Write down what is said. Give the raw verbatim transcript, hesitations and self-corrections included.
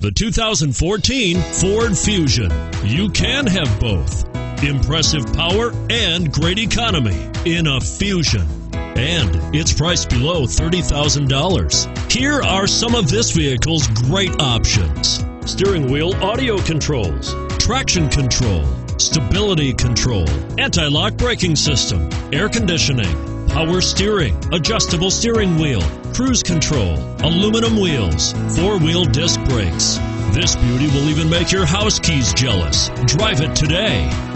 The two thousand fourteen Ford Fusion. You can have both. Impressive power and great economy in a Fusion. And it's priced below thirty thousand dollars. Here are some of this vehicle's great options: steering wheel audio controls, traction control, stability control, anti-lock braking system, air conditioning, power steering, adjustable steering wheel, cruise control, aluminum wheels, four-wheel disc brakes. This beauty will even make your house keys jealous. Drive it today.